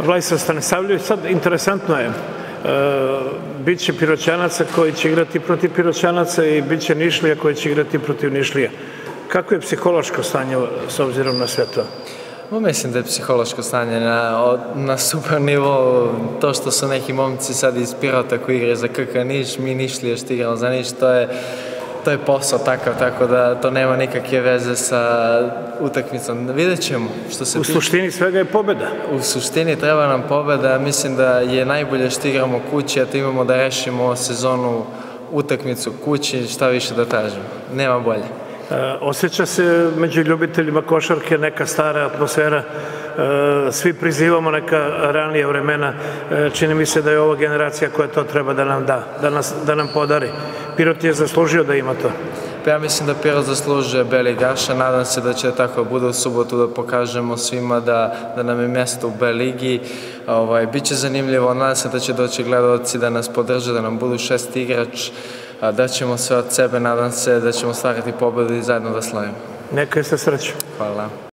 Vladislav Stanisavljević. Sad, interesantno je, bit će Piroćanaca koji će igrati protiv Piroćanaca i bit će Nišlija koji će igrati protiv Nišlija. Kako je psihološko stanje s obzirom na sve to? Mislim da je psihološko stanje na super nivou. To što su neki momci sad iz Pirota koji igraju za KK Niš, mi Nišlije što igramo za Niš, to je posao takav, tako da to nema nikakve veze sa utakmicom. Vidjet ćemo. U suštini svega je pobjeda. U suštini treba nam pobjeda. Mislim da je najbolje što igramo kući, a to imamo da rešimo sezonu utakmicu kući, šta više da tražimo. Nema bolje. Osjeća se među ljubiteljima košarke neka stara atmosfera, svi prizivamo neka ranija vremena, čini mi se da je ova generacija koja to treba da nam da nam podari. Pirot je zaslužio da ima to. Ja mislim da Pirot zaslužuje beli gaša, nadam se da će tako bude u subotu da pokažemo svima da nam je mjesto u B ligi. Biće zanimljivo, nadam se da će doći gledalci da nas podrže, da nam budu 6 igrač, da ćemo sve od sebe, nadam se da ćemo stvarati pobedu i zajedno da slavimo. Neka je sa srećom. Hvala.